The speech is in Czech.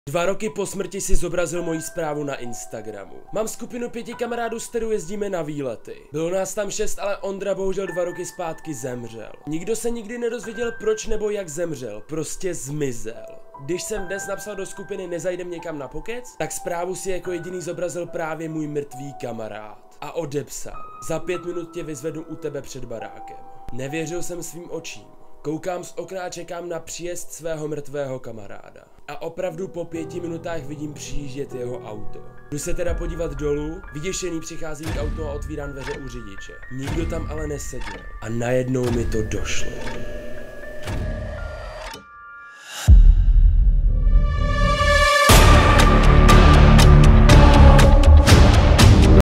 2 roky po smrti si zobrazil moji zprávu na Instagramu. Mám skupinu 5 kamarádů, s kterou jezdíme na výlety. Bylo nás tam 6, ale Ondra bohužel 2 roky zpátky zemřel. Nikdo se nikdy nedozvěděl proč nebo jak zemřel, prostě zmizel. Když jsem dnes napsal do skupiny nezajdem někam na pokec, tak zprávu si jako jediný zobrazil právě můj mrtvý kamarád. A odepsal: za 5 minut tě vyzvedu u tebe před barákem. Nevěřil jsem svým očím. Koukám z okna a čekám na příjezd svého mrtvého kamaráda. A opravdu po 5 minutách vidím přijíždět jeho auto. Jdu se teda podívat dolů, vyděšený přicházím k autu a otvírám dveře u řidiče. Nikdo tam ale neseděl. A najednou mi to došlo.